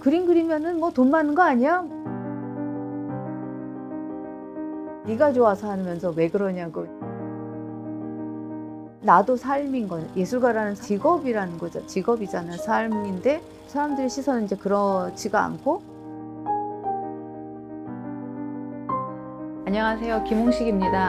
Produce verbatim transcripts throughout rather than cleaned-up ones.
그림 그리면은 뭐 돈 많은 거 아니야? 네가 좋아서 하면서 왜 그러냐고. 나도 삶인 거예요. 예술가라는 직업이라는 거죠. 직업이잖아요. 삶인데 사람들의 시선은 이제 그렇지가 않고. 안녕하세요. 김홍식입니다.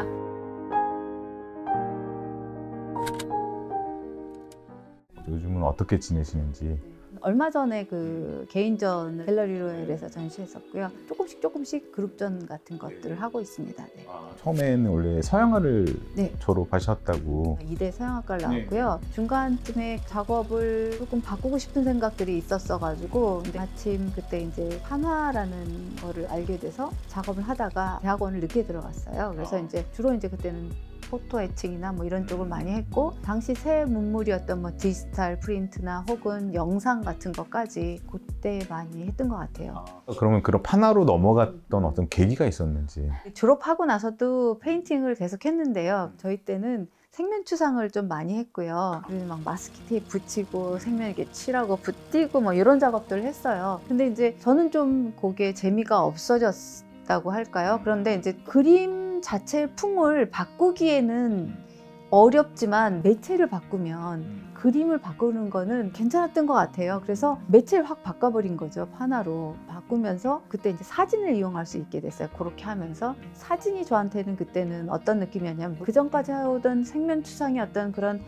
요즘은 어떻게 지내시는지? 얼마 전에 그 개인전을 갤러리 로얄에서 전시했었고요. 조금씩 조금씩 그룹전 같은 것들을 하고 있습니다. 네. 아, 처음에는 원래 서양화를 네. 졸업하셨다고. 이대 서양학과를 나왔고요. 네. 중간쯤에 작업을 조금 바꾸고 싶은 생각들이 있었어가지고 근데 마침 그때 이제 판화라는 거를 알게 돼서 작업을 하다가 대학원을 늦게 들어갔어요. 그래서 아. 이제 주로 이제 그때는 포토 애칭이나 뭐 이런 쪽을 많이 했고, 당시 새 문물이었던 뭐 디지털 프린트나 혹은 영상 같은 것까지 그때 많이 했던 것 같아요. 아, 그러면 그런 판화로 넘어갔던 어떤 계기가 있었는지? 졸업하고 나서도 페인팅을 계속 했는데요. 저희 때는 생면 추상을 좀 많이 했고요. 그래서 막 마스키 테이프 붙이고 생면 이렇게 칠하고 붓띄고 뭐 이런 작업들을 했어요. 근데 이제 저는 좀 그게 재미가 없어졌다고 할까요? 그런데 이제 그림 자체의 풍을 바꾸기에는 어렵지만 매체를 바꾸면 그림을 바꾸는 거는 괜찮았던 것 같아요. 그래서 매체를 확 바꿔버린 거죠. 판화로 바꾸면서 그때 이제 사진을 이용할 수 있게 됐어요. 그렇게 하면서 사진이 저한테는 그때는 어떤 느낌이었냐면 그 전까지 해오던 생면 추상의 어떤 그런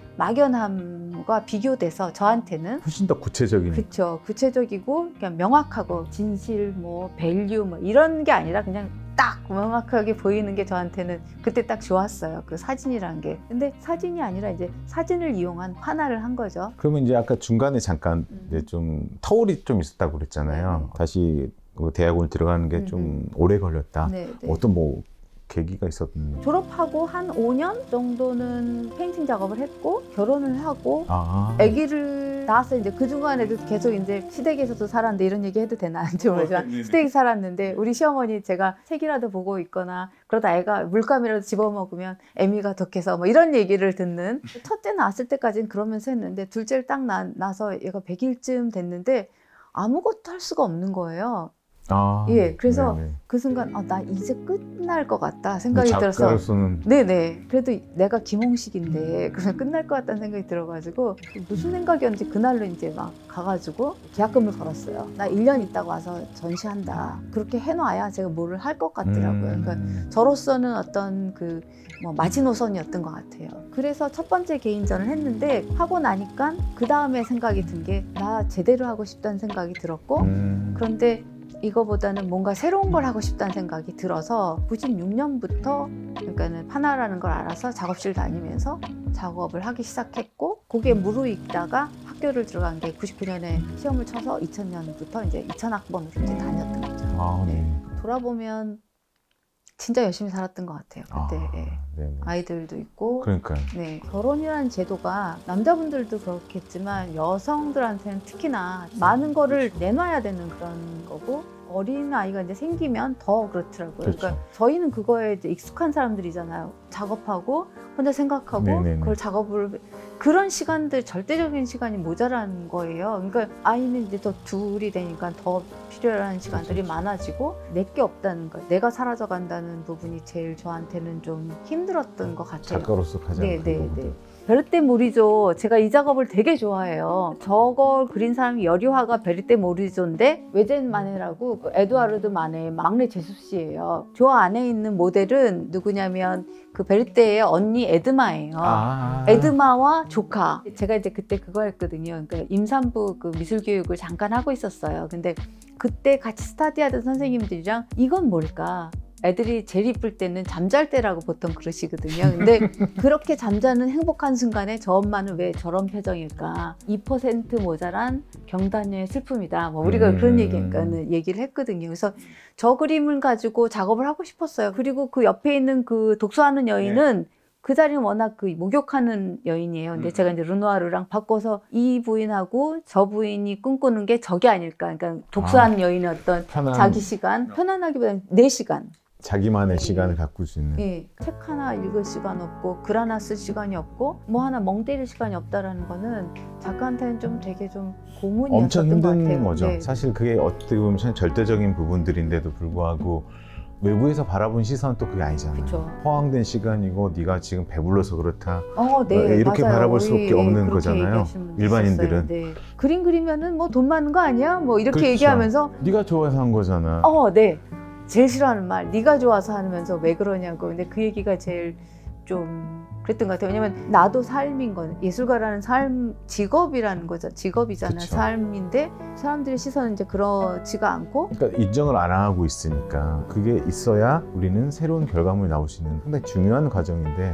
막연함과 비교돼서 저한테는 훨씬 더 구체적인. 그렇죠. 구체적이고 그냥 명확하고 진실 뭐 밸류 뭐 이런 게 아니라 그냥 딱 명확하게 보이는 게 저한테는 그때 딱 좋았어요. 그 사진이란 게. 근데 사진이 아니라 이제 사진을 이용한 판화를 한 거죠. 그러면 이제 아까 중간에 잠깐 음. 이제 좀 터울이 좀 있었다고 그랬잖아요. 네. 다시 대학원 들어가는 게 좀 음. 오래 걸렸다. 네, 네. 어떤 뭐 계기가 있었는지. 졸업하고 한 오 년 정도는 페인팅 작업을 했고 결혼을 하고 아. 아기를 낳았어요. 이제 그 중간에도 계속 이제 시댁에서도 살았는데 이런 얘기 해도 되나 안지 모르지만 어, 시댁에 살았는데 우리 시어머니 제가 책이라도 보고 있거나 그러다 애가 물감이라도 집어먹으면 애미가 덕해서 뭐 이런 얘기를 듣는. 첫째 낳았을 때까지는 그러면서 했는데 둘째를 딱 낳, 낳아서 얘가 백 일쯤 됐는데 아무것도 할 수가 없는 거예요. 아, 예, 그래서 네네. 그 순간 아, 나 이제 끝날 것 같다 생각이 들어서 작가로서는... 네네 그래도 내가 김홍식인데 그러면 끝날 것 같다는 생각이 들어가지고 무슨 생각이었는지 그날로 이제 막 가가지고 계약금을 걸었어요. 나 일 년 있다가 와서 전시한다. 그렇게 해놔야 제가 뭐를 할 것 같더라고요. 음... 그러니까 저로서는 어떤 그 뭐 마지노선이었던 것 같아요. 그래서 첫 번째 개인전을 했는데 하고 나니까 그 다음에 생각이 든 게 나 제대로 하고 싶다는 생각이 들었고 음... 그런데 이거보다는 뭔가 새로운 걸 하고 싶다는 생각이 들어서 구십육 년부터 그러니까는 판화라는 걸 알아서 작업실 다니면서 작업을 하기 시작했고 그게 무르익다가 학교를 들어간 게 구십구 년에 시험을 쳐서 이천 년부터 이제 이천 학번으로 이제 다녔던 거죠. 아, 네. 네. 돌아보면 진짜 열심히 살았던 것 같아요. 그때 아, 예. 네네. 아이들도 있고. 그러니까요. 네, 결혼이라는 제도가 남자분들도 그렇겠지만 여성들한테는 특히나 많은 거를 내놔야 되는 그런 거고 어린 아이가 이제 생기면 더 그렇더라고요. 그렇죠. 그러니까 저희는 그거에 이제 익숙한 사람들이잖아요. 작업하고 혼자 생각하고 네네네. 그걸 작업을 그런 시간들 절대적인 시간이 모자란 거예요. 그러니까 아이는 이제 더 둘이 되니까 더 필요한 시간들이 그렇죠. 많아지고 내게 없다는 거, 내가 사라져 간다는 부분이 제일 저한테는 좀 힘들었던 것 같아요. 작가로서 가장 네, 네, 네. 네. 베르테 모리조 제가 이 작업을 되게 좋아해요. 저걸 그린 사람이 여리화가 베르테 모리조인데 외젠 마네라고 그 에두아르드 마네의 막내 제수씨예요. 저 안에 있는 모델은 누구냐면 그 베르테의 언니 에드마예요. 아 에드마와 조카. 제가 이제 그때 그거 했거든요. 그러니까 임산부 그 미술 교육을 잠깐 하고 있었어요. 근데 그때 같이 스타디하던 선생님들이랑 이건 뭘까? 애들이 제일 이쁠 때는 잠잘 때라고 보통 그러시거든요. 근데 그렇게 잠자는 행복한 순간에 저 엄마는 왜 저런 표정일까? 이 퍼센트 모자란 경단녀의 슬픔이다. 뭐 우리가 음... 그런 얘기니까는 얘기를 했거든요. 그래서 저 그림을 가지고 작업을 하고 싶었어요. 그리고 그 옆에 있는 그 독서하는 여인은 네. 그 자리는 워낙 그 목욕하는 여인이에요. 근데 음. 제가 이제 르누아르랑 바꿔서 이 부인하고 저 부인이 꿈꾸는 게 저게 아닐까. 그러니까 독서하는 아, 여인의 어떤 편안... 자기 시간, 편안하기보다는 내 시간. 자기만의 네. 시간을 가꿀 수 있는. 네. 책 하나 읽을 시간 없고 글 하나 쓸 시간이 없고 뭐 하나 멍 때릴 시간이 없다라는 거는 작가한테는 좀 되게 좀 고문이었던 엄청 힘든 것 같아요. 거죠. 네. 사실 그게 어떻게 보면 절대적인 부분들인데도 불구하고 외부에서 바라본 시선은 또 그게 아니잖아요. 그쵸. 허황된 시간이고 네가 지금 배불러서 그렇다. 어, 네, 이렇게 맞아요. 바라볼 수밖에 우리 없는 그렇게 거잖아요. 얘기하시는 분들 일반인들은. 있었어요. 네. 그림 그리면은 뭐 돈 많은 거 아니야? 뭐 이렇게 그렇죠. 얘기하면서 네가 좋아서 한 거잖아. 어, 네. 제일 싫어하는 말, 네가 좋아서 하면서 왜 그러냐고. 근데 그 얘기가 제일 좀 그랬던 것 같아요. 왜냐면 나도 삶인 건 예술가라는 삶, 직업이라는 거죠. 직업이잖아요. 그쵸. 삶인데 사람들의 시선은 이제 그렇지가 않고. 그러니까 인정을 안 하고 있으니까 그게 있어야 우리는 새로운 결과물이 나올 수 있는 상당히 중요한 과정인데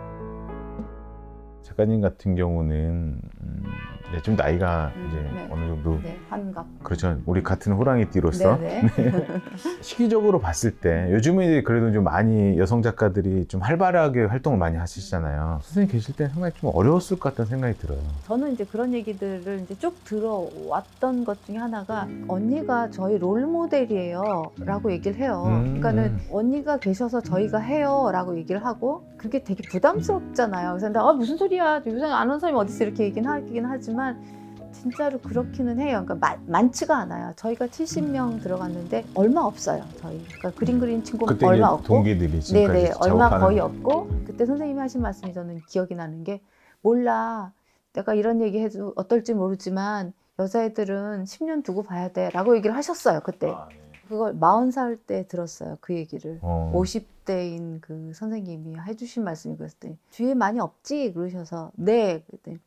작가님 같은 경우는 음, 이제 좀 나이가 음, 이제 네. 어느 정도 네, 환갑. 그렇죠. 우리 같은 호랑이띠로서 네, 네. 시기적으로 봤을 때 요즘에 그래도 좀 많이 여성 작가들이 좀 활발하게 활동을 많이 하시잖아요. 선생님 계실 때 상당히 좀 어려웠을 것 같다는 생각이 들어요. 저는 이제 그런 얘기들을 이제 쭉 들어왔던 것 중에 하나가 언니가 저희 롤 모델이에요 라고 얘기를 해요. 음. 그러니까는 언니가 계셔서 저희가 해요 라고 얘기를 하고 그게 되게 부담스럽잖아요. 그래서 나 아, 무슨 소리야 요새 아는 사람이 어딨어 이렇게 얘기는 하긴 하지만 진짜로 그렇기는 해요. 그러니까 마, 많지가 않아요. 저희가 칠십 명 들어갔는데 얼마 없어요. 저희 그러니까 그림 그리는 친구가 그때 얼마 이제 없고 동기들이 지금까지 네네 얼마 작업하는 거의 없고 그때 선생님이 하신 말씀이 저는 기억이 나는 게 몰라 내가 이런 얘기 해도 어떨지 모르지만 여자애들은 십 년 두고 봐야 돼 라고 얘기를 하셨어요. 그때 아, 네. 그걸 마흔 살 때 들었어요. 그 얘기를 어. 오십 대인 그 선생님이 해주신 말씀이 그랬더니 뒤에 많이 없지? 그러셔서 네 그랬더니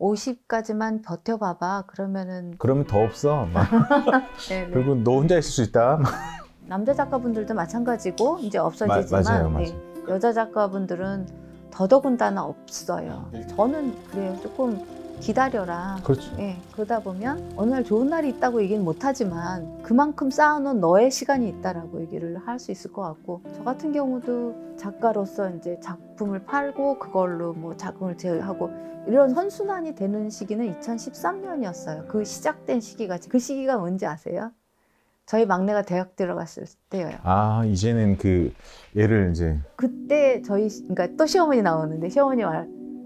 오십까지만 버텨봐봐 그러면은 그러면 더 없어. 막. 네네. 그리고 너 혼자 있을 수 있다. 남자 작가분들도 마찬가지고 이제 마- 없어지지만 맞아요, 네, 맞아요. 여자 작가분들은 더더군다나 없어요. 저는 그래요. 조금 기다려라. 그렇죠. 예, 그러다 보면 어느 날 좋은 날이 있다고 얘기는 못하지만 그만큼 쌓아놓은 너의 시간이 있다라고 얘기를 할 수 있을 것 같고 저 같은 경우도 작가로서 이제 작품을 팔고 그걸로 뭐 작품을 제하고 이런 선순환이 되는 시기는 이천십삼 년이었어요. 그 시작된 시기가 그 시기가 뭔지 아세요? 저희 막내가 대학 들어갔을 때예요. 아 이제는 그 얘를 이제 그때 저희 그러니까 또 시어머니 나오는데 시어머니 말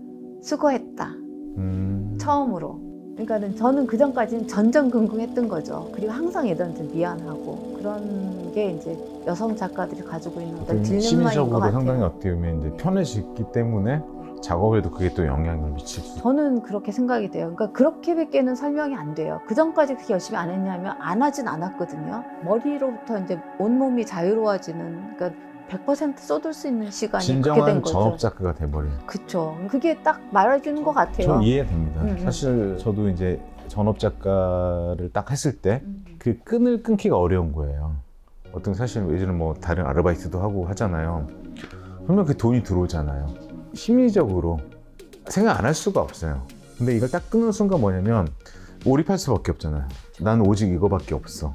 수고했다. 음... 처음으로. 그러니까는 저는 그 전까지는 전전긍긍했던 거죠. 그리고 항상 애들한테 미안하고 그런 게 이제 여성 작가들이 가지고 있는 어떤 딜레마인 것 심리적으로 같아요. 상당히 어떻게 보면 이제 편해졌기 때문에 작업에도 그게 또 영향을 미칠 수. 저는 그렇게 생각이 돼요. 그러니까 그렇게밖에는 설명이 안 돼요. 그 전까지 그렇게 열심히 안 했냐면 안 하진 않았거든요. 머리로부터 이제 온몸이 자유로워지는 그러니까 백 퍼센트 쏟을 수 있는 시간이 그렇게 된 진정한 거죠. 전업 작가가 돼버린. 그쵸. 그게 딱 말해주는 것 같아요. 저 이해됩니다. 음, 음. 사실 저도 이제 전업 작가를 딱 했을 때 그 음. 끈을 끊기가 어려운 거예요. 어떤 사실 예전에 뭐 다른 아르바이트도 하고 하잖아요. 그러면 그 돈이 들어오잖아요. 심리적으로 생각 안 할 수가 없어요. 근데 이걸 딱 끊는 순간 뭐냐면 몰입할 수밖에 없잖아요. 난 오직 이거밖에 없어.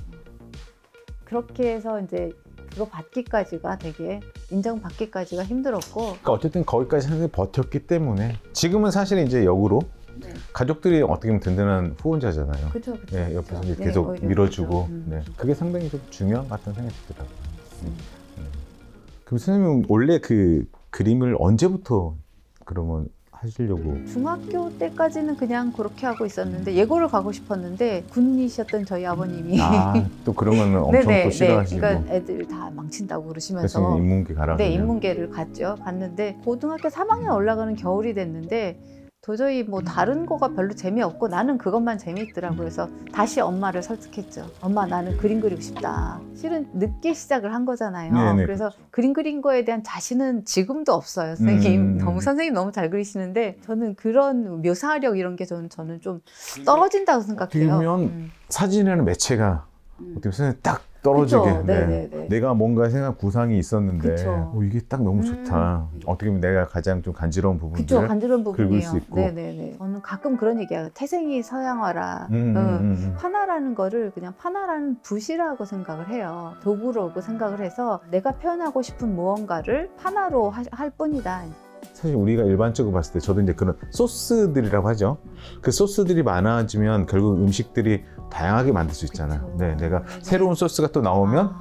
그렇게 해서 이제 그거 받기까지가 되게 인정받기까지가 힘들었고. 그러니까 어쨌든 거기까지 상당히 버텼기 때문에 지금은 사실 이제 역으로 네. 가족들이 어떻게 보면 든든한 후원자잖아요. 그쵸, 그쵸. 네, 옆에서 그쵸. 이제 계속 네, 오히려 밀어주고, 그쵸. 음. 네, 그게 상당히 좀 중요한 것 같다는 생각이 들더라고요. 음. 음. 그럼 선생님은 원래 그 그림을 언제부터 그러면 하시려고? 중학교 때까지는 그냥 그렇게 하고 있었는데 예고를 가고 싶었는데 군이셨던 저희 아버님이 아, 또 그런 거는 엄청 네네, 또 싫어하시고. 네, 그러니까 애들 다 망친다고 그래서 그러시면서 인문계 가라. 네, 그러면. 인문계를 갔죠. 갔는데 고등학교 삼 학년 올라가는 겨울이 됐는데 도저히 뭐 다른 거가 별로 재미없고 나는 그것만 재미있더라고요. 그래서 다시 엄마를 설득했죠. 엄마 나는 그림 그리고 싶다. 실은 늦게 시작을 한 거잖아요. 네네, 그래서 그림 그린 거에 대한 자신은 지금도 없어요. 선생님 음. 너무 선생님 너무 잘 그리시는데 저는 그런 묘사력 이런 게 저는, 저는 좀 떨어진다고 생각해요. 그러면 음. 사진이라는 매체가 음. 어떻게 보면 딱 떨어지게. 그쵸? 네. 네네네. 내가 뭔가 생각 구상이 있었는데 그쵸. 어, 이게 딱 너무 음. 좋다. 어떻게 보면 내가 가장 좀 간지러운 그쵸, 부분들을 간지러운 긁을 부분이에요. 수 있고. 네네네. 저는 가끔 그런 얘기해요. 태생이 서양화라. 음, 음, 어, 음, 음. 파나라는 거를 그냥 파나라는 붓이라고 생각을 해요. 도구로고 생각을 해서 내가 표현하고 싶은 무언가를 파나로 하, 할 뿐이다. 사실 우리가 일반적으로 봤을 때 저도 이제 그런 소스들이라고 하죠. 그 소스들이 많아지면 결국 음식들이 다양하게 만들 수 있잖아요. 그쵸. 네, 내가 새로운 소스가 또 나오면 아,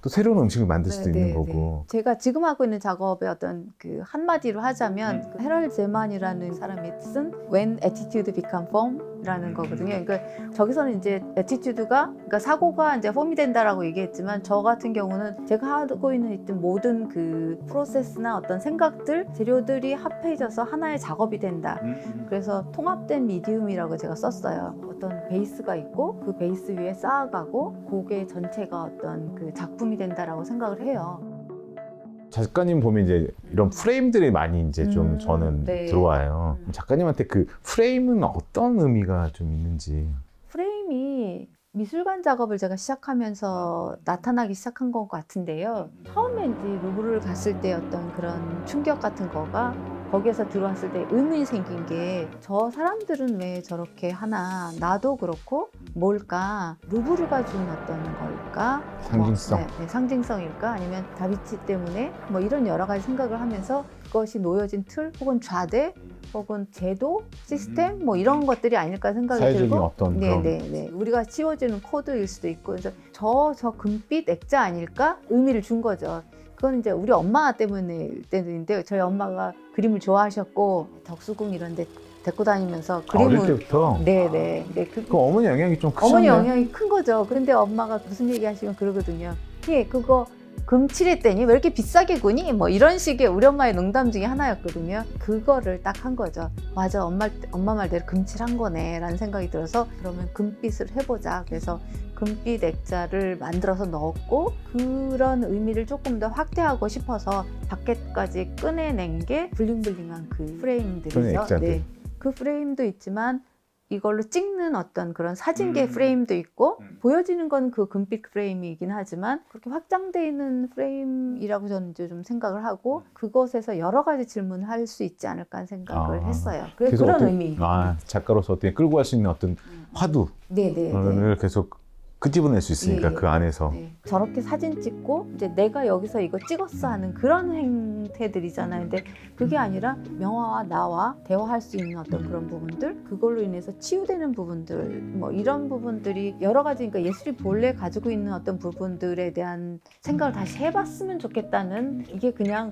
또 새로운 음식을 만들 수도 네, 있는 네, 거고. 네. 제가 지금 하고 있는 작업의 어떤 그 한마디로 하자면 그 헤럴드 제만이라는 사람이 쓴 When Attitude Become Form이라는 거거든요. 그러니까 저기서는 이제 attitude가 그러니까 사고가 이제 폼이 된다라고 얘기했지만 저 같은 경우는 제가 하고 있는 있던 모든 그 프로세스나 어떤 생각들, 재료들이 합해져서 하나의 작업이 된다. 그래서 통합된 미디움이라고 제가 썼어요. 어떤 베이스가 있고 그 베이스 위에 쌓아가고 그게 전체가 어떤 그 작품이 된다라고 생각을 해요. 작가님 보면 이제 이런 프레임들이 많이 이제 좀 음, 저는 네. 들어와요. 음. 작가님한테 그 프레임은 어떤 의미가 좀 있는지. 프레임이 미술관 작업을 제가 시작하면서 나타나기 시작한 것 같은데요. 처음에 이제 루브르를 갔을 때 어떤 그런 충격 같은 거가 거기에서 들어왔을 때 의문이 생긴 게 저 사람들은 왜 저렇게 하나, 나도 그렇고 뭘까, 루브르가 준 어떤 걸까, 상징성. 뭐, 네, 네, 상징성일까, 아니면 다비치 때문에 뭐 이런 여러 가지 생각을 하면서 그것이 놓여진 틀 혹은 좌대 혹은 제도, 시스템 뭐 이런 것들이 아닐까 생각이 사회적인 들고, 어떤 네, 그런 네, 네. 우리가 씌워주는 코드일 수도 있고, 그래서 저, 저 금빛 액자 아닐까 의미를 준 거죠. 그건 이제 우리 엄마 때문일 때인데 저희 엄마가 그림을 좋아하셨고 덕수궁 이런 데 데리고 다니면서 그림을 어릴 때부터. 네네 네, 그, 그 어머니 영향이 좀 크셨네. 어머니 영향이 큰 거죠. 그런데 엄마가 무슨 얘기 하시면 그러거든요. 예, 그거 금칠했더니 왜 이렇게 비싸게 구니? 뭐 이런 식의 우리 엄마의 농담 중에 하나였거든요. 그거를 딱 한 거죠. 맞아, 엄마, 엄마 말대로 금칠한 거네 라는 생각이 들어서 그러면 금빛을 해보자. 그래서 금빛 액자를 만들어서 넣었고 그런 의미를 조금 더 확대하고 싶어서 밖에까지 꺼내낸 게 블링블링한 그 프레임들이죠. 액자들. 네. 그 프레임도 있지만 이걸로 찍는 어떤 그런 사진계 음. 프레임도 있고 음. 보여지는 건 그 금빛 프레임이긴 하지만 그렇게 확장되어 있는 프레임이라고 저는 이제 좀 생각을 하고 그것에서 여러 가지 질문을 할 수 있지 않을까 하는 생각을 아. 했어요. 그래서 그래서 그런 어떤- 의미. 아, 작가로서 어떻게 끌고 갈 수 있는 어떤 화두를 네네. 네. 계속 끄집어낼 수 있으니까 예, 예. 그 안에서. 네. 저렇게 사진 찍고 이제 내가 여기서 이거 찍었어 하는 그런 행태들이잖아요. 근데 그게 아니라 명화와 나와 대화할 수 있는 어떤 그런 부분들, 그걸로 인해서 치유되는 부분들, 뭐 이런 부분들이 여러 가지, 그러니까 예술이 본래 가지고 있는 어떤 부분들에 대한 생각을 다시 해봤으면 좋겠다는, 이게 그냥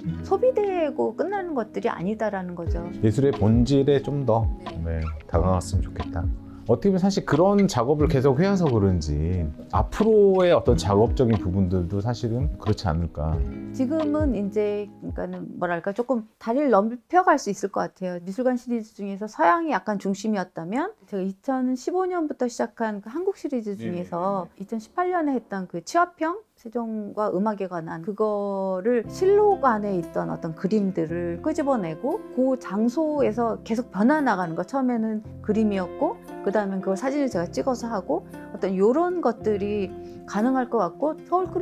소비되고 끝나는 것들이 아니다라는 거죠. 예술의 본질에 좀 더 네, 다가갔으면 좋겠다. 어떻게 보면 사실 그런 작업을 계속 해와서 그런지 앞으로의 어떤 작업적인 부분들도 사실은 그렇지 않을까. 지금은 이제 그러니까는 뭐랄까 조금 다리를 넓혀갈 수 있을 것 같아요. 미술관 시리즈 중에서 서양이 약간 중심이었다면 제가 이천십오 년부터 시작한 그 한국 시리즈 중에서 이천십팔 년에 했던 그 취화평 세종과 음악에 관한 그거를 실록 안에 있던 어떤 그림들을 끄집어내고 그 장소에서 계속 변화나가는 거. 처음에는 그림이었고 그 다음에 그걸 사진을 제가 찍어서 하고 어떤 요런 것들이 가능할 것 같고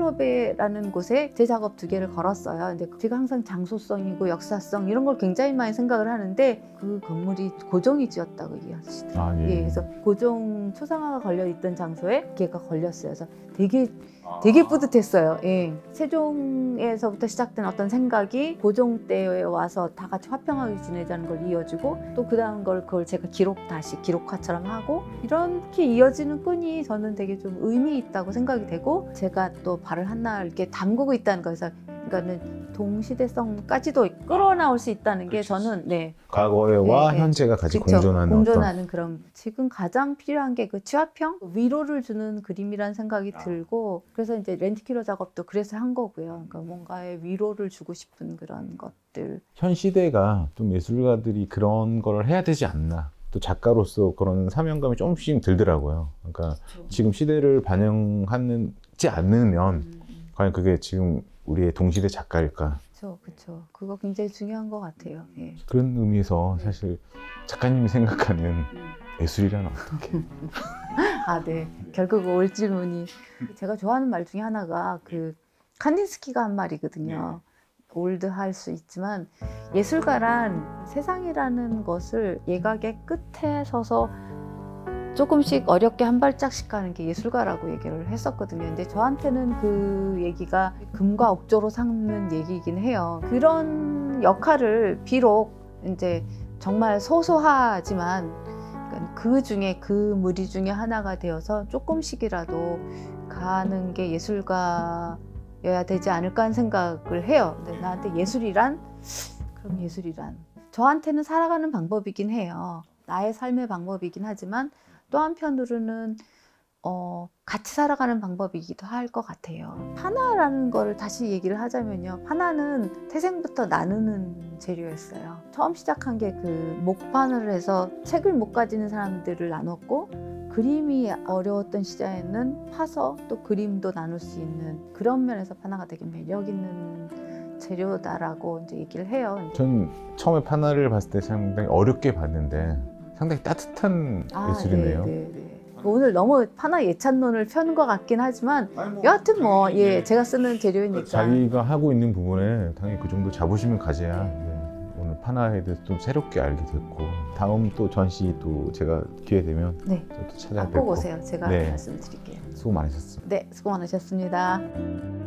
서울클럽이라는 곳에 제 작업 두 개를 걸었어요. 근데 제가 항상 장소성이고 역사성 이런 걸 굉장히 많이 생각을 하는데 그 건물이 고종이 지었다고 얘기하시더라고요. 아, 예. 예, 그래서 고종 초상화가 걸려 있던 장소에 걔가 걸렸어요. 그래서 되게 되게 뿌듯했어요. 예. 세종에서부터 시작된 어떤 생각이 고종 때에 와서 다 같이 화평하게 지내자는 걸 이어지고 또 그 다음 걸 그걸 제가 기록 다시 기록화처럼 하고 이렇게 이어지는 끈이 저는 되게 좀 의미 있다고 생각이 되고 제가 또 발을 하나 이렇게 담그고 있다는 거에서 그러니까는 동시대성까지도 끌어나올 수 있다는 게 저는 네. 과거와 네, 네. 현재가 같이 그쵸? 공존하는, 공존하는 그런 지금 가장 필요한 게 그 취화평 위로를 주는 그림이라는 생각이 아. 들고 그래서 이제 렌트키로 작업도 그래서 한 거고요. 그러니까 뭔가의 위로를 주고 싶은 그런 것들. 현 시대가 좀 예술가들이 그런 걸 해야 되지 않나. 또 작가로서 그런 사명감이 조금씩 들더라고요. 그러니까 그렇죠. 지금 시대를 반영하지 않으면 음, 과연 그게 지금 우리의 동시대 작가일까. 그렇죠, 그렇죠. 그거 굉장히 중요한 것 같아요. 예. 그런 의미에서 네. 사실 작가님이 생각하는 음. 예술이란 어떻게? 아, 네. 결국 올 질문이 제가 좋아하는 말 중에 하나가 그 칸딘스키가 한 말이거든요. 올드할 수 있지만 예술가란 세상이라는 것을 예각의 끝에 서서 조금씩 어렵게 한 발짝씩 가는 게 예술가라고 얘기를 했었거든요. 근데 저한테는 그 얘기가 금과 옥조로 삼는 얘기이긴 해요. 그런 역할을 비록 이제 정말 소소하지만 그 중에 그 무리 중에 하나가 되어서 조금씩이라도 가는 게 예술가의 예술가여야 되지 않을까 하는 생각을 해요. 근데 나한테 예술이란? 그럼 예술이란? 저한테는 살아가는 방법이긴 해요. 나의 삶의 방법이긴 하지만 또 한편으로는 어, 같이 살아가는 방법이기도 할 것 같아요. 파나라는 거를 다시 얘기를 하자면요. 파나는 태생부터 나누는 재료였어요. 처음 시작한 게 그 목판을 해서 책을 못 가지는 사람들을 나눴고, 그림이 어려웠던 시절에는 파서 또 그림도 나눌 수 있는, 그런 면에서 파나가 되게 매력 있는 재료다라고 이제 얘기를 해요. 전 처음에 파나를 봤을 때 상당히 어렵게 봤는데 상당히 따뜻한 아, 예술이네요. 네, 네, 네. 오늘 너무 파나 예찬론을 펴는 것 같긴 하지만 여하튼 뭐 예, 제가 쓰는 재료이니까. 자기가 하고 있는 부분에 당연히 그 정도 자부심을 가져야 네, 오늘 파나에 대해서 좀 새롭게 알게 됐고, 다음 또 전시 또 제가 기회 되면 네. 또 찾아뵙고. 꼭 오세요. 제가 네. 말씀드릴게요. 수고 많으셨습니다. 네, 수고 많으셨습니다.